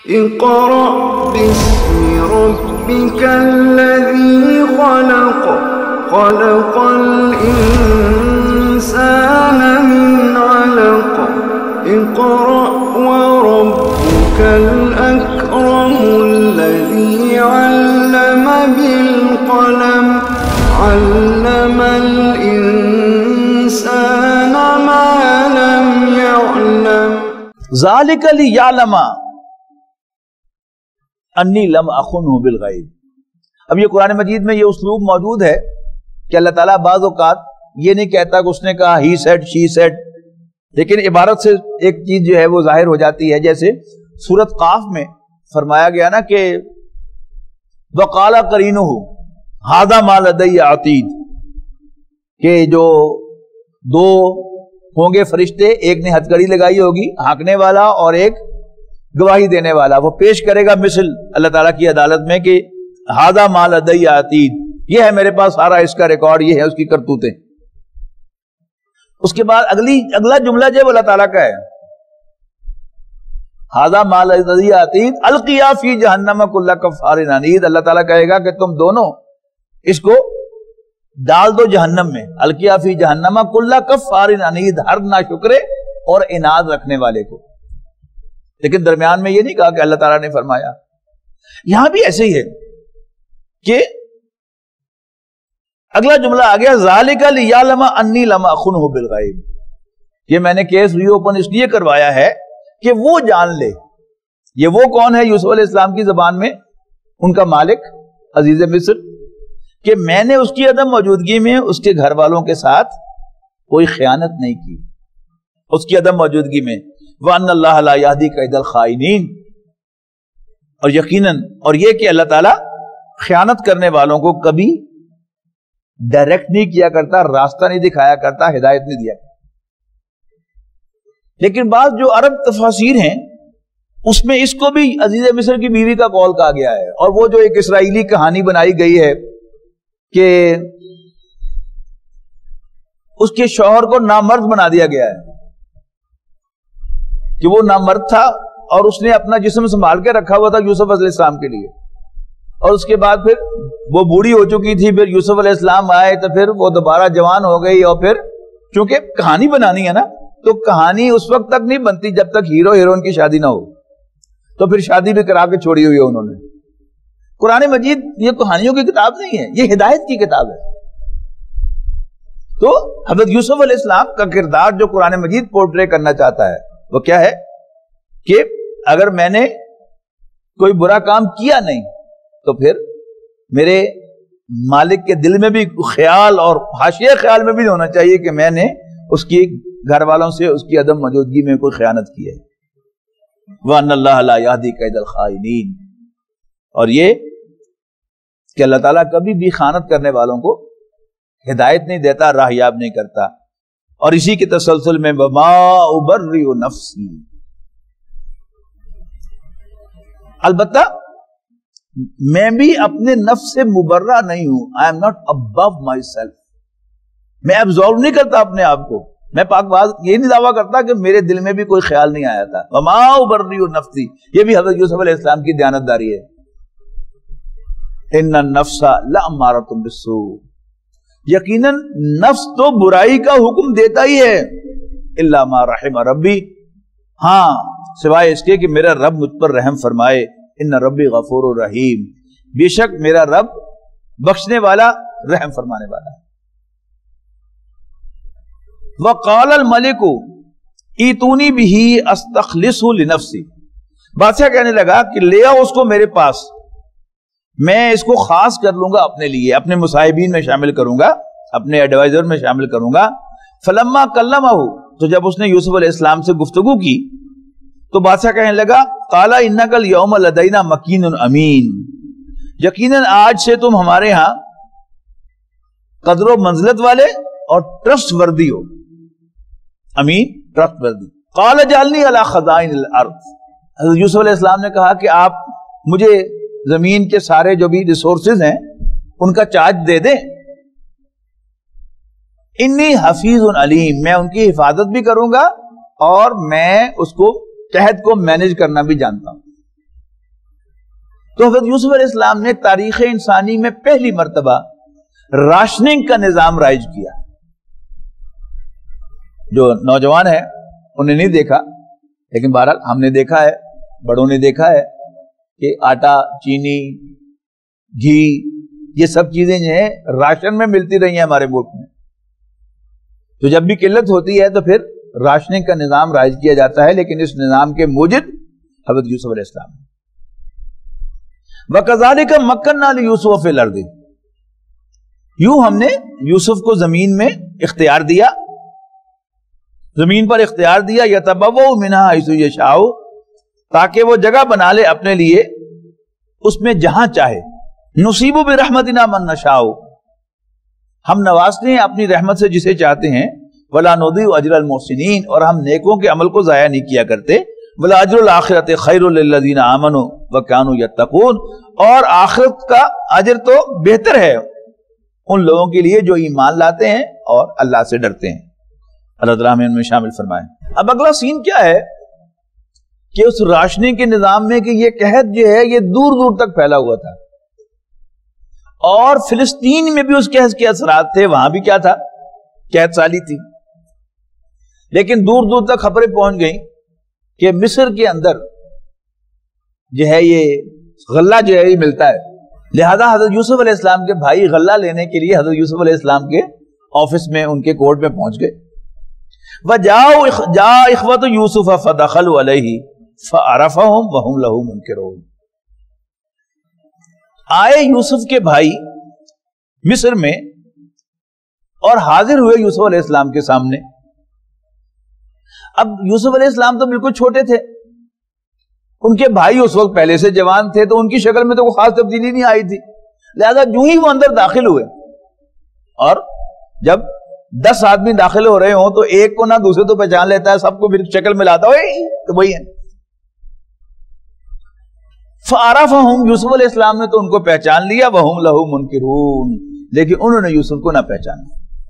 اقرأ باسم ربك الذي خلق خلق الإنسان من علق اقرأ وربك الأكرم الذي علم بالقلم علم الإنسان ما لم يعلم ذالک لیعلم انی لم اخنہ بالغیب۔ اب یہ قرآن مجید میں یہ اسلوب موجود ہے کہ اللہ تعالیٰ بعض اوقات یہ نہیں کہتا کہ اس نے کہا ہی سیڈ شی سیڈ، لیکن عبارت سے ایک چیز جو ہے وہ ظاہر ہو جاتی ہے، جیسے سورۃ قاف میں فرمایا گیا نا کہ وقال قرینہ ھذا ما لدی عتید، کہ جو دو ہوں گے فرشتے، ایک نے ہتھ کڑی لگائی ہوگی ہانکنے والا اور ایک گواہی دینے والا، وہ پیش کرے گا مثل اللہ تعالیٰ کی عدالت میں کہ ھذا ما لدی عتید، یہ ہے میرے پاس سارا اس کا ریکارڈ، یہ ہے اس کی کرتوتیں۔ اس کے بعد اگلا جملہ جو اللہ تعالیٰ کا ہے ھذا ما لدی عتید القیا فی جہنم کل کفار عنید، اللہ تعالیٰ کہے گا کہ تم دونوں اس کو ڈال دو جہنم میں، القیا فی جہنم کل کفار عنید، ہر ناشکرے اور عناد رکھنے والے کو۔ لیکن درمیان میں یہ نہیں کہا کہ اللہ تعالیٰ نے فرمایا، یہاں بھی ایسے ہی ہے کہ اگلا جملہ آ گیا ذالک لیعلم انی لم اخنہ بالغیب، یہ میں نے کیس ری اوپن اس لیے کروایا ہے کہ وہ جان لے، یہ وہ کون ہے یوسف علیہ السلام کی زبان میں ان کا مالک عزیز مصر، کہ میں نے اس کی عدم موجودگی میں اس کے گھر والوں کے ساتھ کوئی خیانت نہیں کی، اس کی عدم موجودگی میں، وَأَنَّ اللَّهَ لَا يَهْدِي كَيْدَ الْخَائِنِينَ، اور یقیناً اور یہ کہ اللہ تعالیٰ خیانت کرنے والوں کو کبھی ڈائریکٹ نہیں کیا کرتا، راستہ نہیں دکھایا کرتا، ہدایت نہیں دیا کرتا۔ لیکن بعض جو عرب تفاسیر ہیں اس میں اس کو بھی عزیز مصر کی بیوی کا قول کہا گیا ہے، اور وہ جو ایک اسرائیلی کہانی بنائی گئی ہے کہ اس کے شوہر کو نامرد بنا دیا گیا ہے، کہ وہ نامرد تھا اور اس نے اپنا جسم سنبھال کے رکھا ہوا تھا یوسف علیہ السلام کے لیے، اور اس کے بعد پھر وہ بوڑھی ہو چکی تھی، پھر یوسف علیہ السلام آئے تو پھر وہ دوبارہ جوان ہو گئی، اور پھر چونکہ کہانی بنانی ہے نا تو کہانی اس وقت تک نہیں بنتی جب تک ہیرو ہیروئن کی شادی نہ ہو، تو پھر شادی بھی کرا کے چھوڑی ہوئی ہے انہوں نے۔ قرآن مجید یہ کہانیوں کی کتاب نہیں ہے، یہ ہدایت کی کتاب ہے۔ تو حضرت یوسف علیہ السلام کا کردار جو قرآن مجید پورٹرے کرنا چاہتا ہے وہ کیا ہے کہ اگر میں نے کوئی برا کام کیا نہیں تو پھر میرے مالک کے دل میں بھی خیال اور حاشیہ خیال میں بھی ہونا چاہیے کہ میں نے اس کی گھر والوں سے اس کی عدم موجودگی میں کوئی خیانت کی ہے۔ وَأَنَّ اللَّهَ لَا يَهْدِي كَيْدَ الْخَائِنِينَ، اور یہ کہ اللہ تعالیٰ کبھی بھی خیانت کرنے والوں کو ہدایت نہیں دیتا، راہیاب نہیں کرتا۔ اور اسی کے تسلسل میں وَمَا أُبَرِّئُ نَفْسِي، البتہ میں بھی اپنے نفس سے مبرہ نہیں ہوں، I am not above myself، میں ابزارو نہیں کرتا اپنے آپ کو، میں پاک باز یہ نہیں دعویٰ کرتا کہ میرے دل میں بھی کوئی خیال نہیں آیا تھا۔ وَمَا أُبَرِّئُ نَفْسِي، یہ بھی حضرت یوسف علیہ السلام کی دیانتداری ہے۔ إِنَّ النَّفْسَ لَأَمَّارَةٌ بِالسُّوءِ، یقیناً نفس تو برائی کا حکم دیتا ہی ہے، إِلَّا مَا رَحِمَ رَبِّي، ہاں سوائے اس کے کہ میرا رب مجھ پر رحم فرمائے، إِنَّ رَبِّي غَفُورٌ رَحِيمٌ، بے شک میرا رب بخشنے والا رحم فرمانے والا ہے۔ وَقَالَ الْمَلِكُ اِيتُونِي بِهِ أَسْتَخْلِصْهُ لِنَفْسِي، بادشاہ کہنے لگا کہ لے آؤ اس کو میرے پاس، میں اس کو خاص کر لوں گا اپنے لیے، اپنے مصاحبین میں شامل کروں گا، اپنے ایڈوائزر میں شامل کروں گا۔ فلما کلمہ، تو جب اس نے یوسف علیہ السلام سے گفتگو کی تو بادشاہ کہنے لگا قال انک الیوم لدینا مکین امین، یقیناً آج سے تم ہمارے ہاں قدر و منزلت والے اور ٹرسٹ وردی ہو، امین ٹرسٹ وردی۔ قال اجعلنی علی خزائن الارض، حضرت یوسف علیہ السلام نے کہا کہ آپ مجھے زمین کے سارے جو بھی ریسورسز ہیں ان کا چارج دے دیں۔ انی حفیظ علیم، میں ان کی حفاظت بھی کروں گا اور میں اس کو تحت کو مینج کرنا بھی جانتا ہوں۔ تو حضرت یوسف علیہ السلام نے تاریخ انسانی میں پہلی مرتبہ راشننگ کا نظام رائج کیا. جو نوجوان ہیں انہیں نہیں دیکھا، لیکن بہرحال ہم نے دیکھا ہے، بڑوں نے دیکھا ہے کہ آٹا، چینی، گھی، یہ سب چیزیں جو ہیں راشن میں ملتی رہی ہیں ہمارے ملک میں. تو جب بھی قلت ہوتی ہے تو پھر راشننگ کا نظام رائج کیا جاتا ہے، لیکن اس نظام کے موجد حضرت یوسف علیہ السلام. وَكَذَلِكَ مَكَّنَّا لِيُوسُفَ فِي الْأَرْضِ، یوں ہم نے یوسف کو زمین میں اختیار دیا، زمین پر اختیار دیا. يَتَبَوَّأُ مِنْهَا حَيْثُ يَشَاءُ، تاکہ وہ جگہ بنا لے اپنے لیے اس میں جہاں چاہے. نُصِيبُ بِرَحْمَتِنَا مَن نَّشَاءُ، ہم نوازتے ہیں اپنی رحمت سے جسے چاہتے ہیں. وَلَا نُضِيعُ أَجْرَ الْمُحْسِنِينَ، اور ہم نیکوں کے عمل کو ضائع نہیں کیا کرتے. وَلَا أَجْرُ الْآخِرَةِ خَيْرٌ لِّلَّذِينَ آمَنُوا وَكَانُوا يَتَّقُونَ، اور آخرت کا اجر تو بہتر ہے ان لوگوں کے لیے جو ایمان لاتے ہیں اور اللہ سے ڈرتے ہیں. اللہ تعالیٰ ہمیں ان میں شامل فرمائے. اب اگلا سین کیا ہے کہ اس راشننگ کے نظام میں کہ یہ قحط جو ہے یہ دور دور تک پھیلا ہوا تھا، اور فلسطین میں بھی اس قحط کے اثرات تھے، وہاں بھی کیا تھا، قحط سالی تھی. لیکن دور دور تک خبریں پہنچ گئیں کہ مصر کے اندر جو ہے یہ غلہ جو ہے یہ ملتا ہے. لہذا حضرت یوسف علیہ السلام کے بھائی غلہ لینے کے لیے حضرت یوسف علیہ السلام کے آفس میں، ان کے کورٹ میں پہنچ گئے. وَجَاءَ إِخْوَةُ يُوسُفَ فَدَخَلُوا عَلَيْهِ فَعَرَفَهُمْ وَهُمْ لَهُ مُنْكِرُونَ، آئے یوسف کے بھائی مصر میں اور حاضر ہوئے یوسف علیہ السلام کے سامنے. اب یوسف علیہ السلام تو بالکل چھوٹے تھے، ان کے بھائی اس وقت پہلے سے جوان تھے، تو ان کی شکل میں تو کوئی خاص تبدیلی نہیں آئی تھی. لہذا جو ہی وہ اندر داخل ہوئے، اور جب 10 آدمی داخل ہو رہے ہوں تو ایک کو نہ دوسرے تو پہچان لیتا ہے، سب کو پھر شکل ملاتا ہے تو وہی ہے. فَعَرَفَهُمْ، یوسف علیہ السلام نے تو ان کو پہچان لیا. وَهُمْ لَهُ مُنْكِرُونَ، لیکن انہوں نے یوسف کو نہ پہچانا.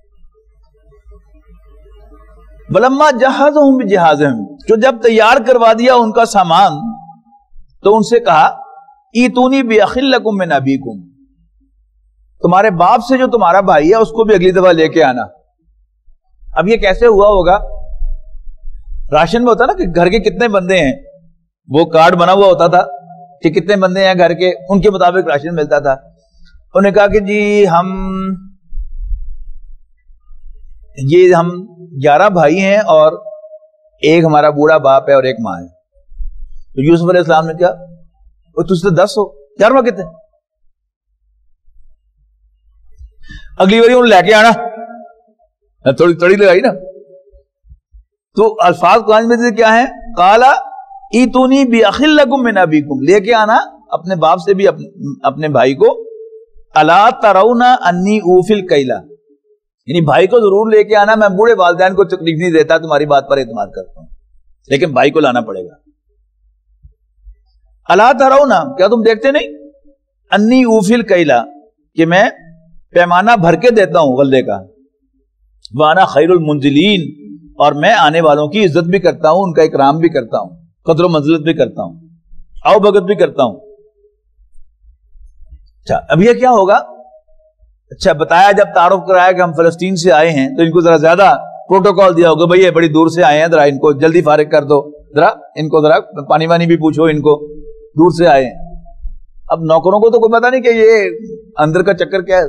وَلَمَّا جَهَّزَهُمْ بِجِهَازِهِمْ، جو جب تیار کروا دیا ان کا سامان تو ان سے کہا ایتونی بِأَخٍ لَكُم مِّنْ أَبِيكُمْ، تمہارے باپ سے جو تمہارا بھائی ہے اس کو بھی اگلی دفعہ لے کے آنا. اب یہ کیسے ہوا ہوگا؟ راشن میں ہوتا نا کہ گھر کے کتنے بندے ہیں، وہ کارڈ بنا ہوا ہوتا تھا کہ کتنے بندے ہیں گھر کے، ان کے مطابق راشن ملتا تھا. انہوں نے کہا کہ جی ہم 11 بھائی ہیں اور ایک ہمارا بوڑھا باپ ہے اور ایک ماں ہے. تو یوسف علیہ السلام نے کہا وہ تجھ سے 10 ہو، 11واں کتنے؟ اگلی باری انہوں نے لے کے آنا، تھوڑی تڑی لگائی نا. تو الفاظ قرآن میں کیا ہیں؟ قالا ایتونی بِأَخٍ لَكُم مِّنْ أَبِيكُمْ، لے کے آنا اپنے باپ سے بھی اپنے بھائی کو. الا ترون انی اوفی الکیلا، یعنی بھائی کو ضرور لے کے آنا، میں بوڑھے والدین کو تکلیف نہیں دیتا، تمہاری بات پر اعتماد کرتا ہوں، لیکن بھائی کو لانا پڑے گا. الا ترون، کیا تم دیکھتے نہیں، انی اوفی الکیلا، کہ میں پیمانہ بھر کے دیتا ہوں غلے کا. وانا خیر المنزلین، اور میں آنے والوں کی عزت بھی کرتا ہوں، ان کا اکرام بھی کرتا ہوں، قدر و منزلت بھی کرتا ہوں، آؤ بھگت بھی کرتا ہوں. اچھا اب یہ کیا ہوگا؟ اچھا بتایا، جب تعارف کرایا کہ ہم فلسطین سے آئے ہیں تو ان کو ذرا زیادہ پروٹوکال دیا ہوگا، بھئی یہ بڑی دور سے آئے ہیں، ذرا ان کو جلدی فارغ کر دو، ذرا ان کو ذرا پانی وانی بھی پوچھو، ان کو دور سے آئے ہیں. اب نوکروں کو تو کوئی پتا نہیں کہ یہ اندر کا چکر کیا ہے،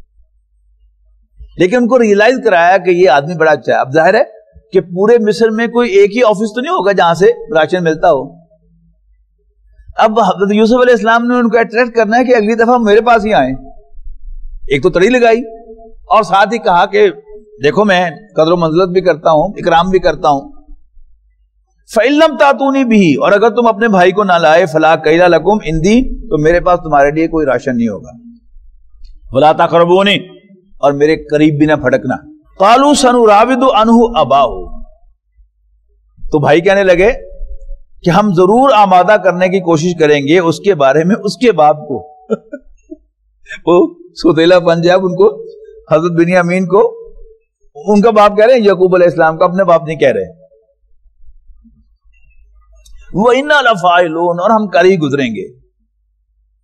لیکن ان کو ریئلائز کرایا کہ یہ آدمی بڑا اچھا ہے. اب ظاہر ہے کہ پورے مصر میں کوئی ایک ہی آفس تو نہیں ہوگا جہاں سے راشن ملتا ہو. اب حضرت یوسف علیہ السلام نے ان کو اٹریکٹ کرنا ہے کہ اگلی دفعہ میرے پاس ہی آئیں. ایک تو تڑی لگائی اور ساتھ ہی کہا کہ دیکھو میں قدر و منزلت بھی کرتا ہوں، اکرام بھی کرتا ہوں. فَإِن لَّمْ تَأْتُونِي بِهِ، اور اگر تم اپنے بھائی کو نہ لائے، فَلَا كَيْلَ لَكُمْ عِندِي، تو میرے پاس تمہارے لیے کوئی راشن نہیں ہوگا. وَلَا تَقْرَبُونِي، اور میرے قریب بھی نہ پھٹکنا. قَالُوا سَنُرَاوِدُ عَنْهُ أَبَاهُ، تو بھائی کہنے لگے کہ ہم ضرور آمادہ کرنے کی کوشش کریں گے اس کے بارے میں اس کے باپ کو. وہ سوتیلا پن جب ان کو حضرت بنیامین کو ان کا باپ کہہ رہے ہیں، یعقوب علیہ السلام کا، اپنے باپ نہیں کہہ رہے. وَإِنَّا لَفَاعِلُونَ، اور ہم کر ہی گزریں گے.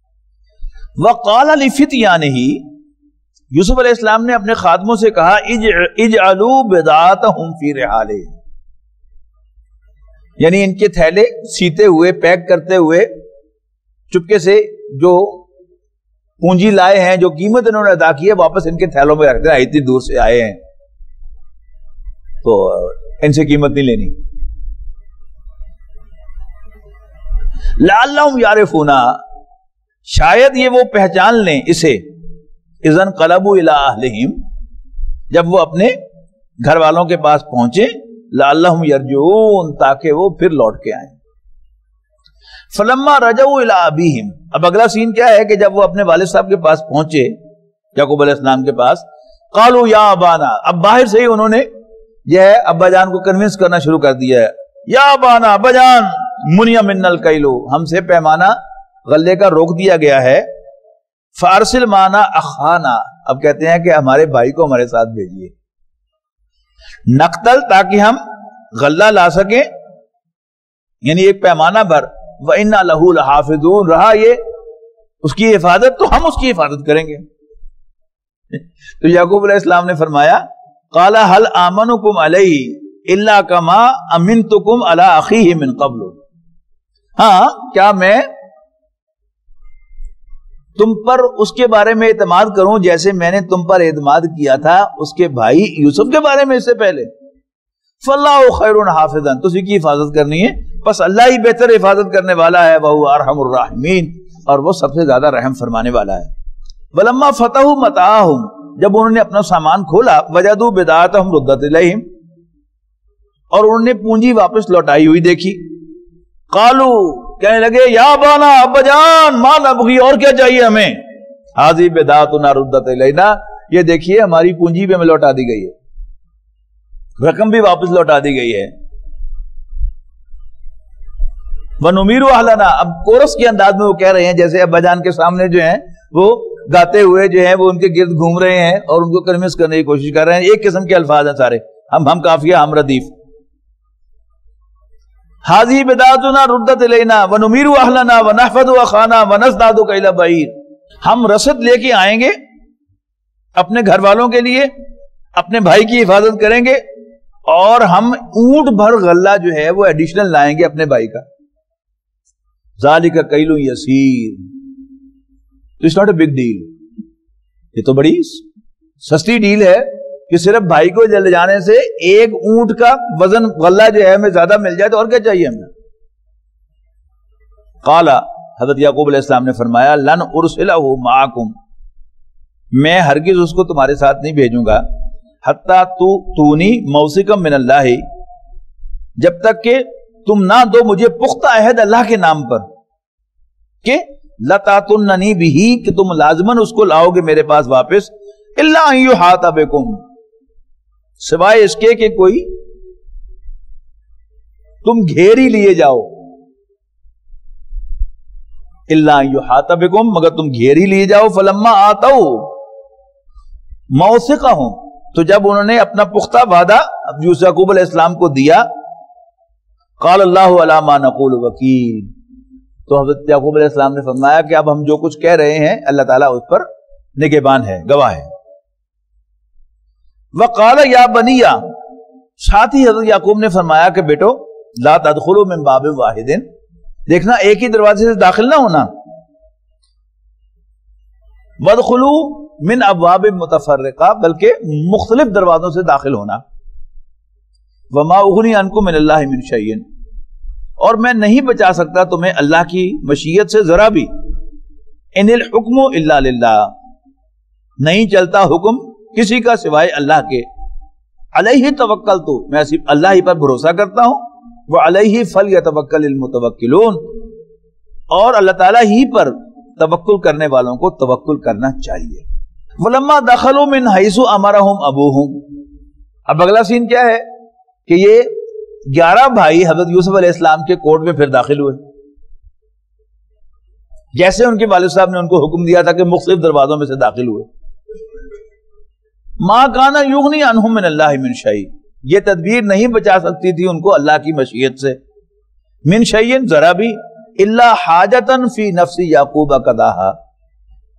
وقال لفتیانہ، یوسف علیہ السلام نے اپنے خادموں سے کہا اجعلوا بضاعتهم فی رحالہم، یعنی ان کے تھیلے سیتے ہوئے پیک کرتے ہوئے چپکے سے جو پونجی لائے ہیں، جو قیمت انہوں نے ادا کی ہے، واپس ان کے تھیلوں میں رکھ دینا، اتنی دور سے آئے ہیں تو ان سے قیمت نہیں لینی۔ لعلہم یعرفون، شاید یہ وہ پہچان لیں اسے، اذن قلبوا الی اہلہم، جب وہ اپنے گھر والوں کے پاس پہنچے، لعلہم یرجعون، تاکہ وہ پھر لوٹ کے آئیں۔ فلما رجعوا الی ابیہم، اب اگلا سین کیا ہے کہ جب وہ اپنے والد صاحب کے پاس پہنچے، یعقوب علیہ السلام کے پاس، قالوا یا ابانا، اب باہر سے ہی انہوں نے یہ ہے ابا جان کو کنونس کرنا شروع کر دیا ہے، یا ابانا، ابا جان، منع منا الکیل، ہم سے پیمانہ غلے کا روک دیا گیا ہے، فارسل معنا اخانا، اب کہتے ہیں کہ ہمارے بھائی کو ہمارے ساتھ بھیجیے، نقتل، تاکہ ہم غلہ لا سکیں، یعنی ایک پیمانہ بھر، وَإِنَّا لَهُ لَحَافِظُونَ، رہا یہ اس کی حفاظت تو ہم اس کی حفاظت کریں گے۔ تو یعقوب علیہ السلام نے فرمایا قَالَ هَلْ آمَنُكُمْ عَلَيْهِ إِلَّا كَمَا أَمِنْتُكُمْ عَلَىٰ أَخِيهِ مِنْ قَبْلُ، ہاں کیا میں تم پر اس کے بارے میں اعتماد کروں جیسے میں نے تم پر اعتماد کیا تھا اس کے بھائی یوسف کے بارے میں اس سے پہلے؟ فَاللَّهُ خَيْرٌ حَافِظًا، تو اسی کی حفاظت کرنی ہے، بس اللہ ہی بہتر حفاظت کرنے والا ہے، وَهُوَ أَرْحَمُ الرَّاحِمِينَ، اور وہ سب سے زیادہ رحم فرمانے والا ہے۔ وَلَمَّا فَتَحُوا مَتَاعَهُمْ، جب انہوں نے اپنا سامان کھولا، وَجَدُوا بِضَاعَتَهُمْ رُدَّتْ إِلَيْهِمْ، اور انہوں نے پونجی واپس لوٹائی ہوئی دیکھی، قالوا، کہنے لگے یا ابانا، ابا جان، ما نبغی، اور کیا چاہیے ہمیں، هذه بضاعتنا ردت الینا، یہ دیکھیے ہماری پونجی بھی ہمیں لوٹا دی گئی ہے، رقم بھی واپس لوٹا دی گئی ہے۔ وَنُمِيرُ أَهْلَنَا، اب کورس کے انداز میں وہ کہہ رہے ہیں جیسے ابا جان کے سامنے جو ہیں وہ گاتے ہوئے جو ہیں وہ ان کے گرد گھوم رہے ہیں اور ان کو کنوینس کرنے کی کوشش کر رہے ہیں، ایک قسم کے الفاظ ہیں سارے، ہم کافیہ، ہم ردیف۔ هَذِهِ بِضَاعَتُنَا رُدَّتْ إِلَيْنَا وَنُمِيرُ أَهْلَنَا وَنَحْفَظُ أَخَانَا وَنَزْدَادُ كَيْلَ بَعِيرٍ، ہم رسد لے کے آئیں گے اپنے گھر والوں کے لیے، اپنے بھائی کی حفاظت کریں گے، اور ہم اونٹ بھر غلہ جو ہے وہ ایڈیشنل لائیں گے اپنے بھائی کا۔ ذَلِكَ كَيْلٌ يَسِيرٌ، it's not a big deal, یہ تو بڑی سستی ڈیل ہے کہ صرف بھائی کو لے جانے سے ایک اونٹ کا وزن غلہ جو ہے ہمیں زیادہ مل جائے تو اور کیا چاہیے ہمیں۔ قال، حضرت یعقوب علیہ السلام نے فرمایا لن ارسلہ معکم، میں ہرگز اس کو تمہارے ساتھ نہیں بھیجوں گا، حتی تونی موثقا من اللہ، جب تک کہ تم نہ دو مجھے پختہ عہد اللہ کے نام پر کہ لتاتننی بہ، کہ تم لازماً اس کو لاؤ گے میرے پاس واپس، الا ان یحاط بکم، سوائے اس کے کہ کوئی تم گھیر ہی لیے جاؤ، الا ان یحاط بکم، مگر تم گھیر ہی لیے جاؤ۔ فلما آتوا موثقہم، تو جب انہوں نے اپنا پختہ وعدہ یعقوب علیہ السلام کو دیا، قال اللہ علی ما نقول وکیل، تو حضرت یعقوب علیہ السلام نے فرمایا کہ اب ہم جو کچھ کہہ رہے ہیں اللہ تعالیٰ اس پر نگہبان ہے، گواہ ہے۔ وقال یا بنی، ساتھ ہی حضرت یعقوب نے فرمایا کہ بیٹو لا تدخلوا من باب واحد، دیکھنا ایک ہی دروازے سے داخل نہ ہونا، وادخلوا من ابواب متفرقہ، بلکہ مختلف دروازوں سے داخل ہونا، وما اغنی عنکم من اللہ من شیء، اور میں نہیں بچا سکتا تمہیں اللہ کی مشیت سے ذرا بھی، ان الحکم الا للہ، نہیں چلتا حکم کسی کا سوائے اللہ کے، علیہ توکلت، میں صرف اللہ ہی پر بھروسہ کرتا ہوں، وعلیہ فلیتوکل المتوکلون، اور اللہ تعالیٰ ہی پر توکل کرنے والوں کو توکل کرنا چاہیے۔ ولما دخلوا من حیث امرهم ابوہم، اب اگلا سین کیا ہے کہ یہ 11 بھائی حضرت یوسف علیہ السلام کے کوٹ میں پھر داخل ہوئے، جیسے ان کے والد صاحب نے ان کو حکم دیا تھا کہ مختلف دروازوں میں سے داخل ہوئے۔ ما کان یغنی عنہم من اللہ من شیء، یہ تدبیر نہیں بچا سکتی تھی ان کو اللہ کی مشیت سے، من شیء ذرا بھی، الا حاجتا فی نفس یعقوب قضاها،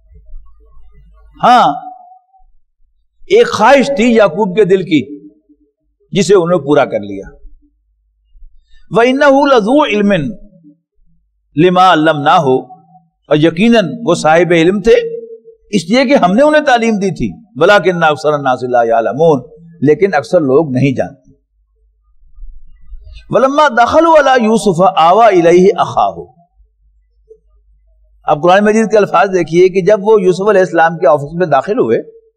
ہاں ایک خواہش تھی یعقوب کے دل کی جسے انہوں نے پورا کر لیا. وَإِنَّهُ لَذُو عِلْمٍ لِمَا عَلَّمْنَاهُ, اور یقیناً وہ صاحب علم تھے اس لیے کہ ہم نے انہیں تعلیم دی تھی. وَلَٰكِنَّ أَكْثَرَ النَّاسِ لَا يَعْلَمُونَ, لیکن اکثر لوگ نہیں جانتے. وَلَمَّا دَخَلُوا عَلَىٰ يُوسُفَ آوَىٰ إِلَيْهِ أَخَاهُ. اب قرآن مجید کے الفاظ دیکھیے کہ جب وہ یوسف علیہ السلام کے آفس میں داخل ہوئے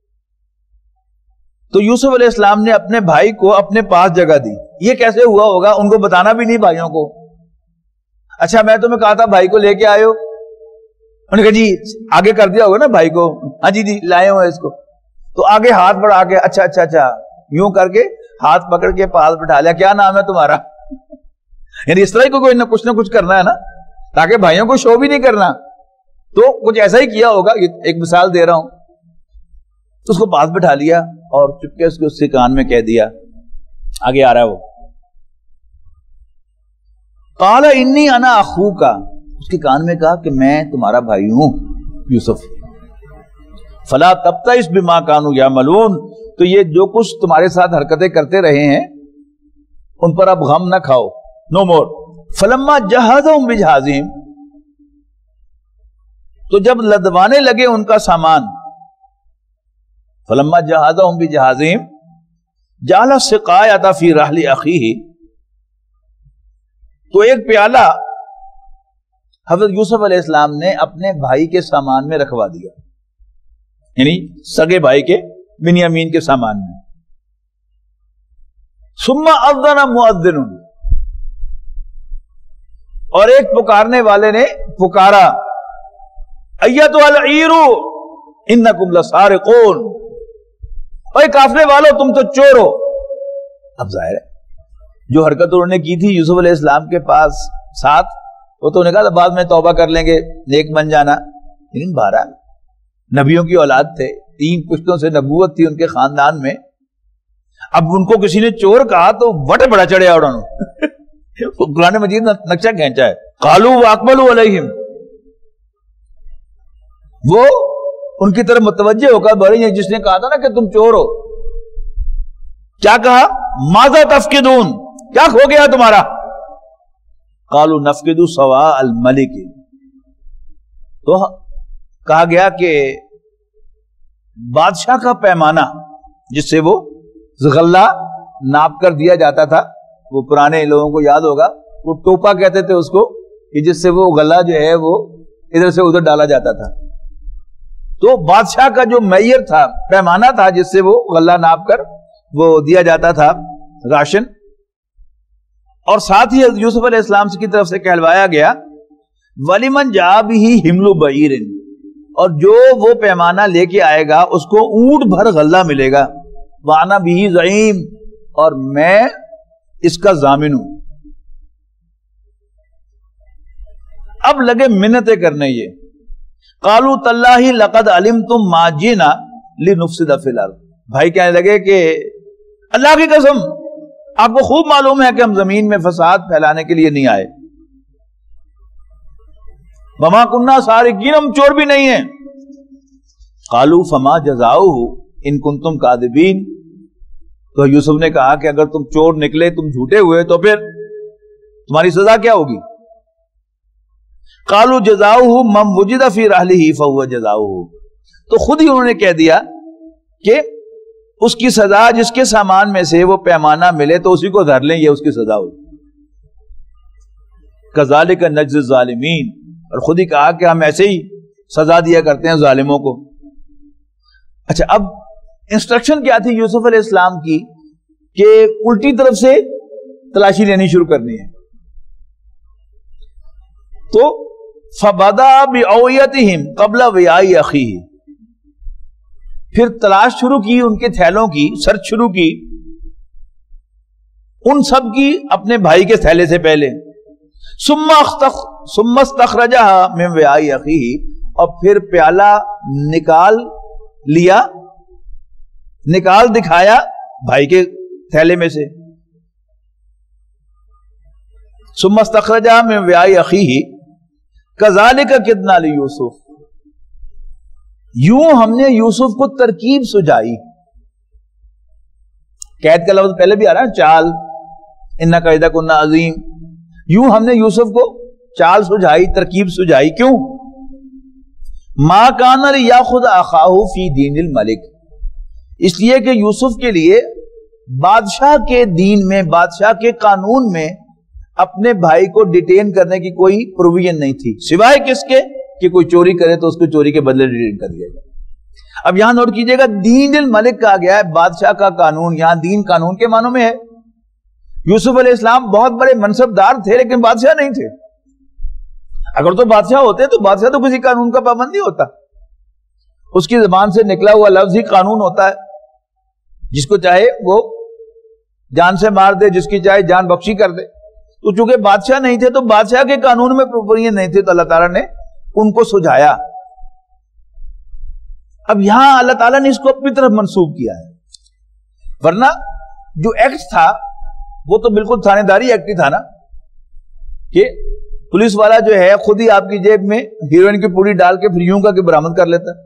تو یوسف علیہ السلام نے اپنے بھائی کو اپنے پاس جگہ دی. یہ کیسے ہوا ہوگا, ان کو بتانا بھی نہیں بھائیوں کو. اچھا میں تمہیں کہا تھا بھائی کو لے کے آئے ہو, انہوں نے کہا جی آگے کر دیا ہوگا نا بھائی کو, ہاں جی لائے ہوئے اس کو, تو آگے ہاتھ بڑھا کے اچھا یوں کر کے ہاتھ پکڑ کے پاس بٹھا لیا. کیا نام ہے تمہارا؟ یعنی اس طرح کوئی کچھ نہ کچھ کرنا ہے نا, تاکہ بھائیوں کو شو بھی نہیں کرنا. تو کچھ ایسا ہی کیا ہوگا, ایک مثال دے رہا ہوں. تو اس کو پاس بٹھا لیا اور چپکے اس کے کان میں کہہ دیا. آگے آ رہا ہے وہ, قال انی انا اخوکا, اس کے کان میں کہا کہ میں تمہارا بھائی ہوں یوسف. فلا تبتئس بما كانوا يعملون, تو یہ جو کچھ تمہارے ساتھ حرکتیں کرتے رہے ہیں ان پر اب غم نہ کھاؤ. نو مور. فلما جہزهم بجہازهم, تو جب لدوانے لگے ان کا سامان, فلما جہازهم بجہازهم جعل السقایۃ فی رحل اخیہ, تو ایک پیالہ حضرت یوسف علیہ السلام نے اپنے بھائی کے سامان میں رکھوا دیا, یعنی سگے بھائی کے بنیامین کے سامان میں. ثم اذن مؤذن, اور ایک پکارنے والے نے پکارا, ایتھا العیر انکم لسارقون, اے قافلے والو تم تو چور ہو. اب ظاہر ہے جو حرکت انہوں نے کی تھی یوسف علیہ السلام کے پاس ساتھ, وہ تو انہوں نے کہا بعد میں توبہ کر لیں گے, نیک بن جانا. لیکن بہرحال نبیوں کی اولاد تھے, 3 پشتوں سے نبوت تھی ان کے خاندان میں. اب ان کو کسی نے چور کہا تو وٹ بڑا چڑھیا انہوں نے. قرآن مجید نے نقشہ کھینچا ہے. قالوا واقبلوا علیہم, وہ ان کی طرف متوجہ ہو کر بڑی ہیں جس نے کہا تھا نا کہ تم چور ہو. کیا کہا؟ ماذا تفقدون, کیا کھو گیا تمہارا؟ قالوا نفقد سواء الملک, تو کہا گیا کہ بادشاہ کا پیمانہ جس سے وہ غلہ ناپ کر دیا جاتا تھا, وہ پرانے لوگوں کو یاد ہوگا, وہ ٹوپا کہتے تھے اس کو, کہ جس سے وہ غلہ جو ہے وہ ادھر سے ادھر ڈالا جاتا تھا. تو بادشاہ کا جو معیار تھا, پیمانہ تھا جس سے وہ غلہ ناپ کر وہ دیا جاتا تھا راشن. اور ساتھ ہی یوسف علیہ السلام کی طرف سے کہلوایا گیا وَلِمَنْ جَاءَ بِهِ حِمْلُ بَعِيرٍ, اور جو وہ پیمانہ لے کے آئے گا اس کو اونٹ بھر غلہ ملے گا. وَأَنَا بِهِ زَعِيمٌ, اور میں اس کا ضامن ہوں. اب لگے منتیں کرنے یہ. قَالُوا تَاللَّهِ لَقَدْ عَلِمْتُمْ مَا جِئْنَا لِنُفْسِدَ فِي الْأَرْضِ, بھائی کہنے لگے کہ اللہ کی قسم آپ کو خوب معلوم ہے کہ ہم زمین میں فساد پھیلانے کے لیے نہیں آئے. وَمَا كُنَّا سَارِقِينَ, ہم چور بھی نہیں ہیں. قَالُوا فَمَا جَزَاؤُهُ إِن كُنتُمْ كَاذِبِينَ, تو یوسف نے کہا کہ اگر تم چور نکلے, تم جھوٹے ہوئے, تو پھر تمہاری سزا کیا ہوگی؟ قَالُوا جَزَاؤُهُ مَنْ وُجِدَ فِي رَحْلِهِ فَهُوَ جَزَاؤُهُ, تو خود ہی انہوں نے کہہ دیا کہ اس کی سزا جس کے سامان میں سے وہ پیمانہ ملے تو اسی کو دھر لیں, یہ اس کی سزا ہوگی. كَذَلِكَ نَجْزِي الظَّالِمِينَ, اور خود ہی کہا کہ ہم ایسے ہی سزا دیا کرتے ہیں ظالموں کو. اچھا, اب انسٹرکشن کیا تھی یوسف علیہ السلام کی کہ الٹی طرف سے تلاشی لینی شروع کرنی ہے. تو فَبَدَأَ بِأَوْعِيَتِهِمْ قَبْلَ وِعَاءِ أَخِيهِ, پھر تلاش شروع کی ان کے تھیلوں کی, سرچ شروع کی ان سب کی اپنے بھائی کے تھیلے سے پہلے. ثم استخرجها من وعاء أخيه, اور پھر پیالہ نکال لیا, نکال دکھایا بھائی کے تھیلے میں سے. ثم استخرجها من وعاء أخيه كذلك كدنا ليوسف, یوں ہم نے یوسف کو ترکیب سجائی. قید کا لفظ پہلے بھی آ رہا ہے, چال, انّا قیدہ کنّا عظیم. یوں ہم نے یوسف کو چال سجائی, ترکیب سجائی. کیوں؟ ما کان لیاخذ اخاہ فی دین الملک, اس لیے کہ یوسف کے لیے بادشاہ کے دین میں, بادشاہ کے قانون میں اپنے بھائی کو ڈیٹین کرنے کی کوئی پروویژن نہیں تھی, سوائے کس کے کہ کوئی چوری کرے تو اس کو چوری کے بدلے ڈیٹین کر دیا جائے. اب یہاں نوٹ کیجئے گا, دین الملک کہا گیا ہے, بادشاہ کا قانون. یہاں دین قانون کے معنوں میں ہے. یوسف علیہ السلام بہت بڑے منصب دار تھے لیکن بادشاہ نہیں تھے. اگر تو بادشاہ ہوتے تو بادشاہ تو کسی قانون کا پابند نہیں ہوتا, اس کی زبان سے نکلا ہوا لفظ ہی قانون ہوتا ہے. جس کو چاہے وہ جان سے مار دے, جس کی چاہے جان بخشی کر دے. تو چونکہ بادشاہ نہیں تھے تو بادشاہ کے قانون میں پروویژن نہیں تھے, تو اللہ تعالیٰ نے ان کو سجایا. اب یہاں اللہ تعالیٰ نے اس کو اپنی طرف منسوب کیا ہے, ورنہ جو ایکٹ تھا وہ تو بالکل تھانے داری ایکٹ ہی تھا نا, کہ پولیس والا جو ہے خود ہی آپ کی جیب میں ہیروئن کی پوڑی ڈال کے پھر یوں کا کہ برآمد کر لیتا.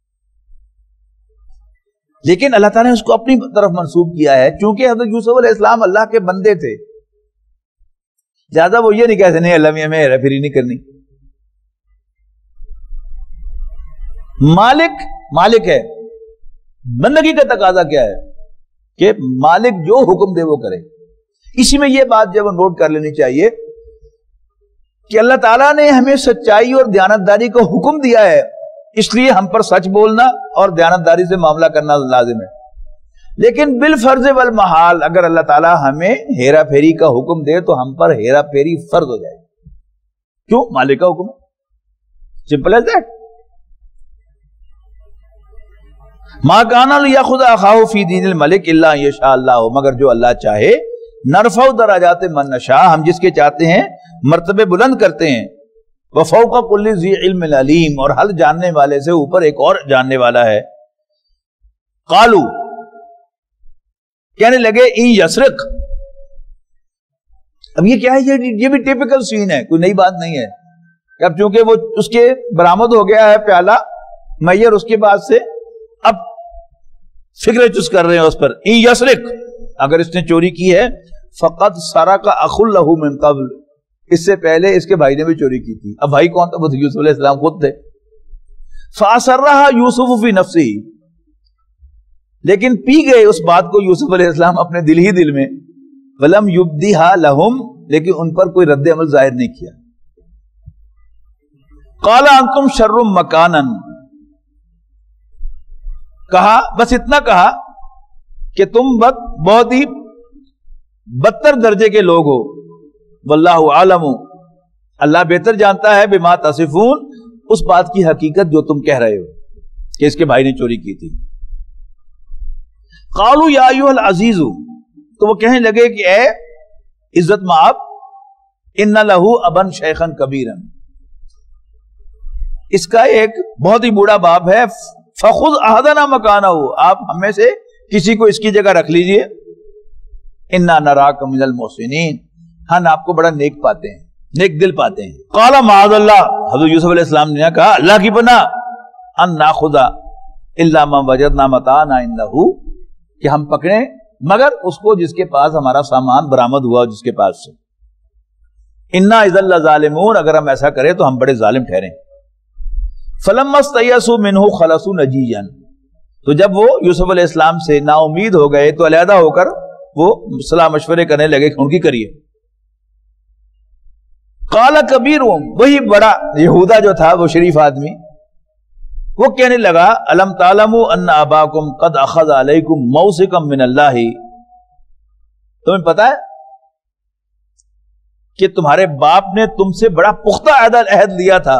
لیکن اللہ تعالیٰ نے اس کو اپنی طرف منسوب کیا ہے, چونکہ حضرت یوسف علیہ السلام اللہ کے بندے تھے. زیادہ وہ یہ نہیں کہتے نہیں اللہ میں ہمیں ہیرا پھیری نہیں کرنی. مالک ہے, بندگی کا تقاضا کیا ہے کہ مالک جو حکم دے وہ کرے. اسی میں یہ بات جب نوٹ کر لینی چاہیے کہ اللہ تعالیٰ نے ہمیں سچائی اور دیانتداری کو حکم دیا ہے, اس لیے ہم پر سچ بولنا اور دیانتداری سے معاملہ کرنا لازم ہے. لیکن بالفرض والمحال اگر اللہ تعالیٰ ہمیں ہیرا پھیری کا حکم دے تو ہم پر ہیرا پھیری فرض ہو جائے. کیوں؟ مالک کا حکم, سمپل ایز دیٹ. ما کان لیاخذ اخاہ فی دین الملک الا ان یشاء اللہ, مگر جو اللہ چاہے. نرفع درجات من نشاء, ہم جس کے چاہتے ہیں مرتبے بلند کرتے ہیں. وفوق کل ذی علم علیم, اور ہر جاننے والے سے اوپر ایک اور جاننے والا ہے. قالو, کہنے لگے ان یسرق. اب یہ کیا ہے؟ یہ بھی ٹیپیکل سین ہے, کوئی نئی بات نہیں ہے. اب چونکہ وہ اس کے برآمد ہو گیا ہے پیالہ میسر, اس کے بعد سے اب فکر چس کر رہے ہیں اس پر. ان یسرق, اگر اس نے چوری کی ہے, فقط سرق اخ لہ من قبل, اس سے پہلے اس کے بھائی نے بھی چوری کی تھی. اب بھائی کون تھا؟ وہ یوسف علیہ السلام خود تھے. فاسرها یوسف فی نفسہ, لیکن پی گئے اس بات کو یوسف علیہ السلام اپنے دل ہی دل میں. ولم یبدیہا لہم, لیکن ان پر کوئی رد عمل ظاہر نہیں کیا. قال انتم شر مکانا, کہا, بس اتنا کہا کہ تم بہت ہی بدتر درجے کے لوگ ہو. واللہ عالم, اللہ بہتر جانتا ہے. بما تصفون, اس بات کی حقیقت جو تم کہہ رہے ہو کہ اس کے بھائی نے چوری کی تھی. قالوا یا ایھا العزیز, تو وہ کہنے لگے کہ اے عزت مآب, ان لہ ابا شیخا کبیرا, اس کا ایک بہت ہی بوڑھا باپ ہے. فخذ احدنا مکانہ, آپ ہم میں سے کسی کو اس کی جگہ رکھ لیجئے. انا نراک من المحسنین, ہم آپ کو بڑا نیک پاتے ہیں, نیک دل پاتے ہیں. قال معاذ اللہ, حضرت یوسف علیہ السلام نے کہا اللہ کی پناہ, ان ناخذ الا ما وجدنا متاعنا عنده, کہ ہم پکڑیں مگر اس کو جس کے پاس ہمارا سامان برآمد ہوا, جس کے پاس سے. انا اذا لظالمون, اگر ہم ایسا کریں تو ہم بڑے ظالم ٹھہریں. فلما استيئسوا منه خلصوا نجيا, تو جب وہ یوسف علیہ السلام سے نا امید ہو گئے تو علیحدہ ہو کر وہ صلاح مشورے کرنے لگے کہ ان کی کریے. قال کبیرہم, وہی بڑا یہودا جو تھا وہ شریف آدمی, وہ کہنے لگا الم تعلموا ان اباکم قد اخذ علیکم موثقا من اللہ, تمہیں پتا ہے کہ تمہارے باپ نے تم سے بڑا پختہ عہد لیا تھا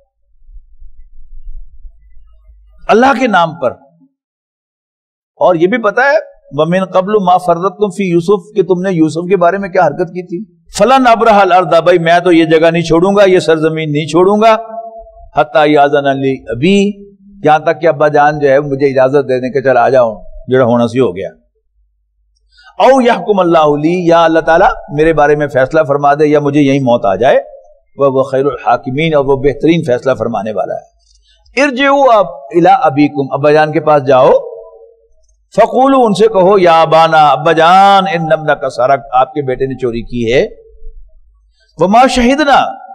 اللہ کے نام پر, اور یہ بھی پتا ہے وَمِن قَبْلُ مَا فَرَّطْتُمْ فِي یوسف, کہ تم نے یوسف کے بارے میں کیا حرکت کی تھی. فَلَنْ أَبْرَحَ الْأَرْضَ, بھائی میں تو یہ جگہ نہیں چھوڑوں گا, یہ سرزمین نہیں چھوڑوں گا. حَتَّى يَأْذَنَ لِي أَبِي, یہاں تک کہ ابا جان جو ہے مجھے اجازت دے دیں کہ چل آ جاؤں, جو ہونا سی ہو گیا. او يَحْكُمَ اللَّهُ لِي, یا اللہ تعالیٰ میرے بارے میں فیصلہ فرما دے, یا مجھے یہی موت آ جائے. وہ خیر الحاکمین, اور وہ بہترین فیصلہ فرمانے والا ہے. ارجعوا الی ابیکم، ابا جان کے پاس جاؤ، فقولوا ان سے کہو یا ابانا، ابا جان ان ابنک سرق، آپ کے بیٹے نے چوری کی ہے، وما شہدنا،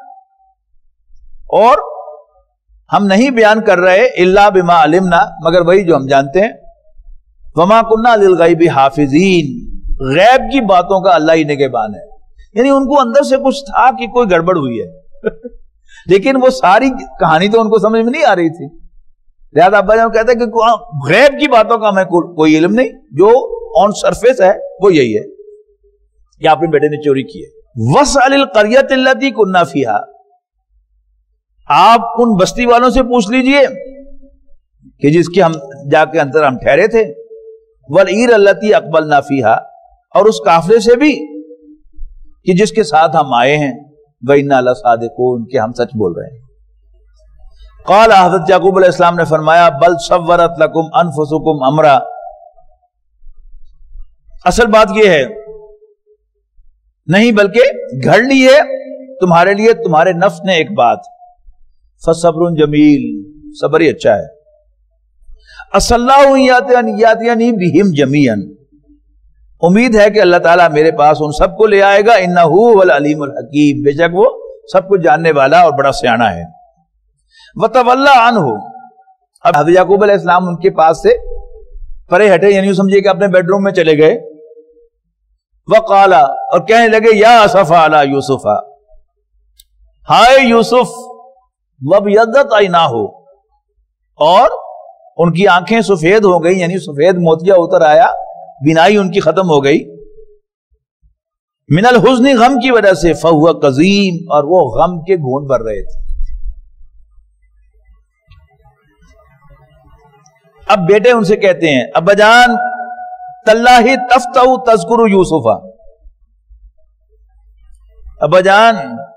اور ہم نہیں بیان کر رہے الا بما علمنا، مگر وہی جو ہم جانتے ہیں، وما کننا للغیب حافظین، غیب کی باتوں کا اللہ ہی نگہبان ہے. یعنی ان کو اندر سے کچھ تھا کہ کوئی گڑبڑ ہوئی ہے لیکن وہ ساری کہانی تو ان کو سمجھ میں نہیں آ رہی تھی. لہذا ابا جان کہتے ہیں کہ غیب کی باتوں کا ہمیں کوئی علم نہیں، جو آن سرفیس ہے وہ یہی ہے کہ آپ کے بیٹے نے چوری کی ہے. وَاسْأَلِ الْقَرْيَةَ الَّتِي كُنَّا فِيهَا، آپ ان بستی والوں سے پوچھ لیجئے کہ جس کے ہم جا کے اندر ہم ٹھہرے تھے، وَالْعِيرَ الَّتِي أَقْبَلْنَا فِيهَا، اور اس قافلے سے بھی کہ جس کے ساتھ ہم آئے ہیں، وَإِنَّا لَصَادِقُونَ، کہ ہم سچ بول رہے ہیں. قال، حضرت یعقوب علیہ السلام نے فرمایا، بل صورت لکم انفسکم امرا، اصل بات یہ ہے نہیں بلکہ گھڑ لی ہے تمہارے لیے تمہارے نفس نے ایک بات، فصبر جمیل، صبر ہی اچھا ہے. عسى اللہ ان یاتینی بہم جمیعا، امید ہے کہ اللہ تعالیٰ میرے پاس ان سب کو لے آئے گا، انہ هو العلیم الحکیم، بے شک وہ سب کچھ جاننے والا اور بڑا سیاںا ہے. وَتَوَلَّى عَنْهُ، اب حضرت یعقوب علیہ السلام ان کے پاس سے پرے ہٹے، یعنی سمجھے کہ اپنے بیڈ روم میں چلے گئے. وَقَالَ، اور کہنے لگے، یا اسفا علی یوسف، ہائے یوسف، وَابْيَضَّتْ عَيْنَاهُ، اور ان کی آنکھیں سفید ہو گئی، یعنی سفید موتیا اتر آیا، بینائی ان کی ختم ہو گئی، من الحزن، غم کی وجہ سے، فَهُوَ قَزِيمٌ، اور وہ غم کے گھونٹ بھر رہے تھے. اب بیٹے ان سے کہتے ہیں، ابا جان تاللہ تفتأ تذکر یوسف، ابا جان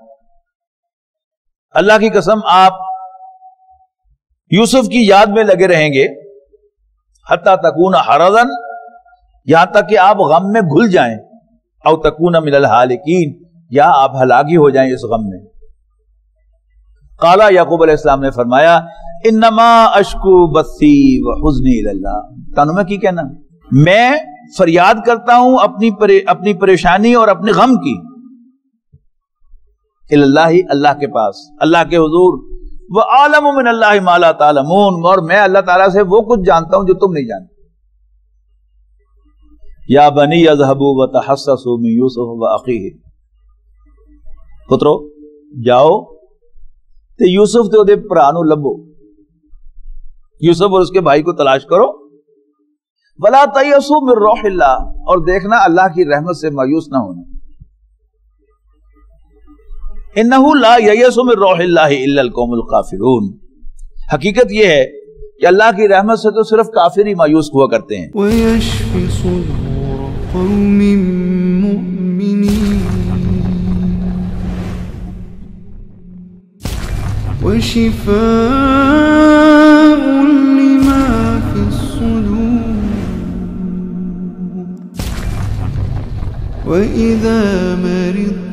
اللہ کی قسم آپ یوسف کی یاد میں لگے رہیں گے، حتی تکون حرضا، یہاں تک کہ آپ غم میں گھل جائیں، او تکون من الہالکین، یا آپ ہلاکی ہو جائیں اس غم میں. قال، یعقوب علیہ السلام نے فرمایا، انما اشکو بثی وحزنی اللہ، تانوں میں کی کہنا، میں فریاد کرتا ہوں اپنی پریشانی اور اپنے غم کی، اللہ، اللہ کے پاس، اللہ کے حضور. وَأَعْلَمُ مِنَ اللَّهِ مَا لَا تَعْلَمُونَ، اور میں اللہ تعالیٰ سے وہ کچھ جانتا ہوں جو تم نہیں جانتے. یا بنی اذهبوا وتحسسوا من یوسف وأخیہ، پترو جاؤ تے یوسف تے دے بھرا نوں لبو، یوسف اور اس کے بھائی کو تلاش کرو. وَلَا تَيْأَسُوا مِن رَوْحِ اللَّهِ، اور دیکھنا اللہ کی رحمت سے مایوس نہ ہونا. اِنَّهُ لَا يَيْأَسُ مِن رَوْحِ اللَّهِ إِلَّا الْقَوْمُ الْكَافِرُونَ، حقیقت یہ ہے کہ اللہ کی رحمت سے تو صرف کافر ہی مایوس ہوا کرتے ہیں. وَيَشْفِ صُدُورَ قَوْمٍ مُّؤْمِنِينَ وَشِفَاءٌ لِمَا فِي الصُّدُورِ وَإِذَا مَرِضْتُ